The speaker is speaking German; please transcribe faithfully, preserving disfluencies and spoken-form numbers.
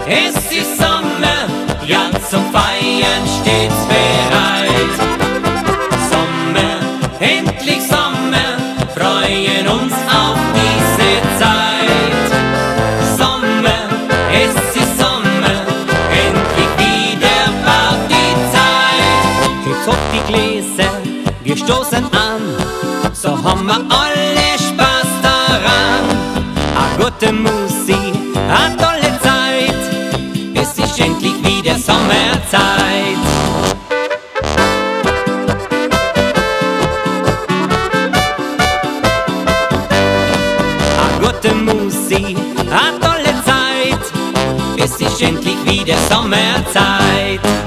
es ist Sommer, ja zum Feiern steht's bereit. Sommer, endlich Sommer, freuen uns auf diese Zeit. Sommer, es ist Sommer, endlich wieder Partyzeit. Hebt hoch die Gläser, wir stoßen an, so haben wir alle Spaß daran. A gute Musik, a tolle Zeit, es ist endlich wieder Sommerzeit. A gute Musik, a tolle Zeit, es ist endlich wieder Sommerzeit.